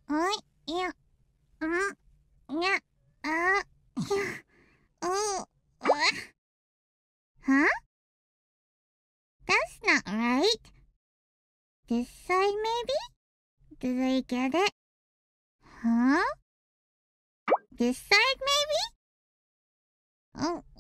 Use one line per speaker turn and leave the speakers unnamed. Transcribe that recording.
Yeah, yeah, yeah, huh? That's not right. This side, maybe? Did I get it? Huh? This side, maybe? Oh,